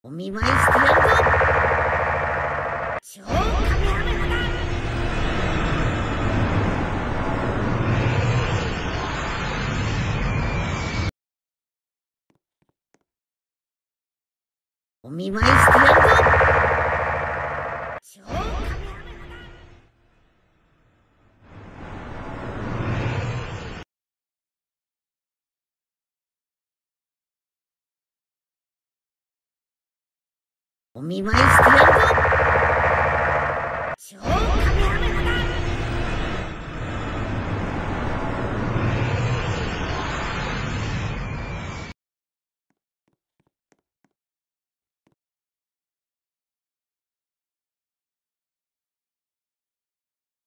お見舞いしてやるぞ。超カメハメハだ。お見舞いしてやるぞ。超カメハメハだ。お見舞いしてやるぞ。超カメハメハだ。